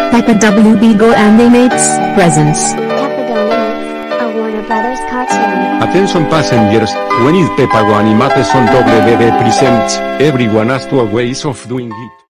Peppa WB Goanimates presents Peppa Goanimates, a Warner Brothers cartoon. Attention passengers, when is Peppa Goanimates on WB presents, everyone has two ways of doing it.